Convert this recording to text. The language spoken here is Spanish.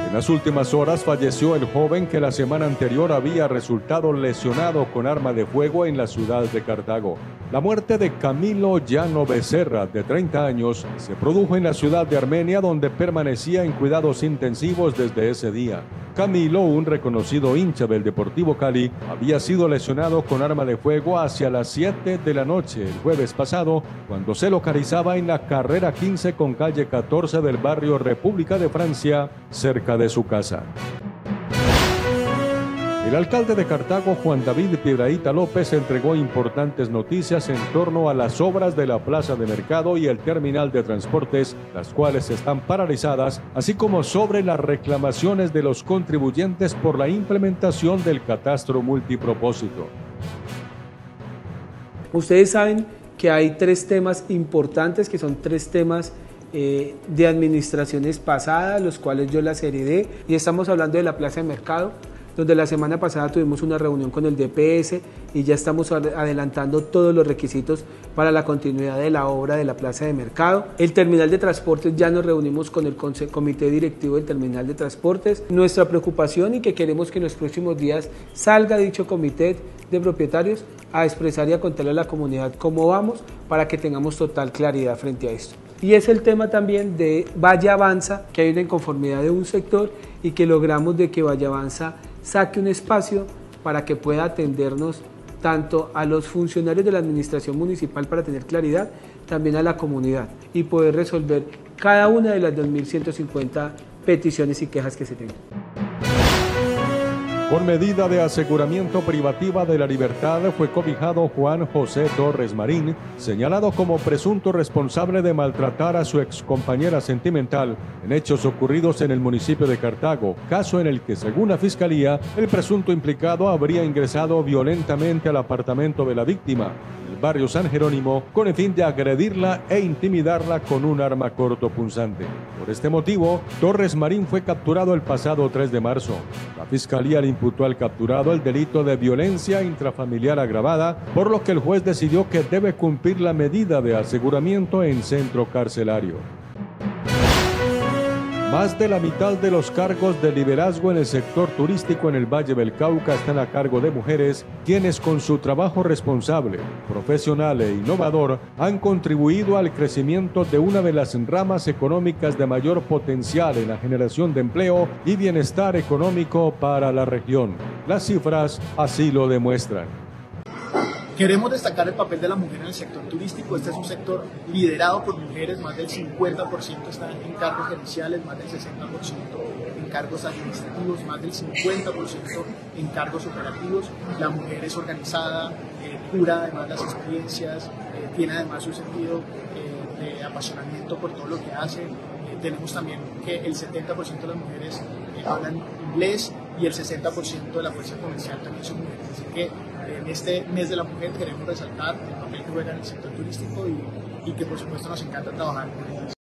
En las últimas horas falleció el joven que la semana anterior había resultado lesionado con arma de fuego en la ciudad de Cartago. La muerte de Camilo Llano Becerra, de 30 años, se produjo en la ciudad de Armenia, donde permanecía en cuidados intensivos desde ese día. Camilo, un reconocido hincha del Deportivo Cali, había sido lesionado con arma de fuego hacia las 7 de la noche el jueves pasado, cuando se localizaba en la carrera 15 con calle 14 del barrio República de Francia, cerca de su casa. El alcalde de Cartago, Juan David Piedrahíta López, entregó importantes noticias en torno a las obras de la plaza de mercado y el terminal de transportes, las cuales están paralizadas, así como sobre las reclamaciones de los contribuyentes por la implementación del catastro multipropósito. Ustedes saben que hay tres temas importantes, que son tres temas de administraciones pasadas, los cuales yo las heredé, y estamos hablando de la plaza de mercado, donde la semana pasada tuvimos una reunión con el DPS y ya estamos adelantando todos los requisitos para la continuidad de la obra de la plaza de mercado. El terminal de transportes, ya nos reunimos con el comité directivo del terminal de transportes. Nuestra preocupación, y que queremos que en los próximos días salga dicho comité de propietarios a expresar y a contarle a la comunidad cómo vamos, para que tengamos total claridad frente a esto. Y es el tema también de Valle Avanza, que hay una inconformidad de un sector y que logramos de que Valle Avanza saque un espacio para que pueda atendernos tanto a los funcionarios de la administración municipal para tener claridad, también a la comunidad y poder resolver cada una de las 2.150 peticiones y quejas que se tengan. Por medida de aseguramiento privativa de la libertad fue cobijado Juan José Torres Marín, señalado como presunto responsable de maltratar a su excompañera sentimental en hechos ocurridos en el municipio de Cartago, caso en el que, según la Fiscalía, el presunto implicado habría ingresado violentamente al apartamento de la víctima, el barrio San Jerónimo, con el fin de agredirla e intimidarla con un arma cortopunzante. Por este motivo, Torres Marín fue capturado el pasado 3 de marzo. La Fiscalía le imputó al capturado el delito de violencia intrafamiliar agravada, por lo que el juez decidió que debe cumplir la medida de aseguramiento en centro carcelario. Más de la mitad de los cargos de liderazgo en el sector turístico en el Valle del Cauca están a cargo de mujeres, quienes con su trabajo responsable, profesional e innovador han contribuido al crecimiento de una de las ramas económicas de mayor potencial en la generación de empleo y bienestar económico para la región. Las cifras así lo demuestran. Queremos destacar el papel de la mujer en el sector turístico. Este es un sector liderado por mujeres, más del 50% están en cargos gerenciales, más del 60% en cargos administrativos, más del 50% en cargos operativos. La mujer es organizada, cura además las experiencias, tiene además un sentido de apasionamiento por todo lo que hace. Tenemos también que el 70% de las mujeres hablan inglés y el 60% de la fuerza comercial también son mujeres. Así que en este mes de la mujer queremos resaltar el papel que juega en el sector turístico y que por supuesto nos encanta trabajar con ellas.